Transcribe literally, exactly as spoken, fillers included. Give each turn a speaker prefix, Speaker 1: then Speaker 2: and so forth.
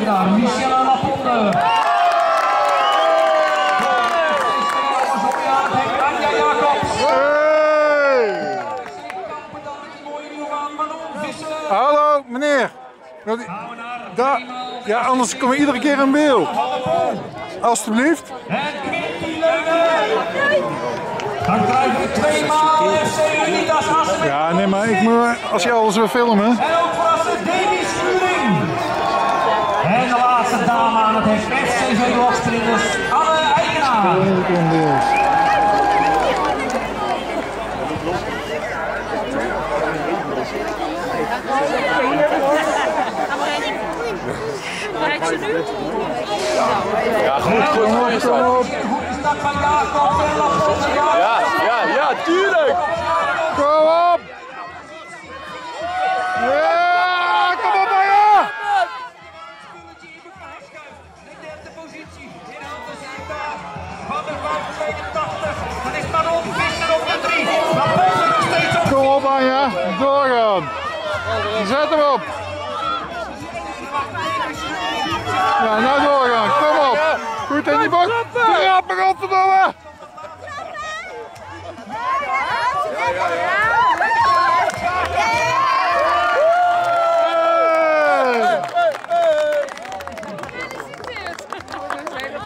Speaker 1: winnaar Michel Laponde.
Speaker 2: Hallo meneer. Da ja, anders kom je iedere keer in beeld. Alsjeblieft.
Speaker 1: Dan krijgen we twee maal F C Unitas Assen.
Speaker 2: Ja, nee, maar ik moet, als je alles wil filmen.
Speaker 1: En ook verrassen Davy Schuring. En de laatste dame aan het hek F C V Loksprinters Anne Eikenaar.
Speaker 3: Ja, goed, goed, goed is dat. Ja, ja, ja, tuurlijk!
Speaker 2: Kom op! Ja, kom op, ja!
Speaker 1: De derde positie in handen van de vijf tweeëntachtig. Dan is Manon Visser op de drie. Laponde nog steeds op.
Speaker 2: Kom op, Anja, doorgaan. Zet hem op. Ja, nou doorgaan, kom op. Goed in die bak. Trappen, godverdomme.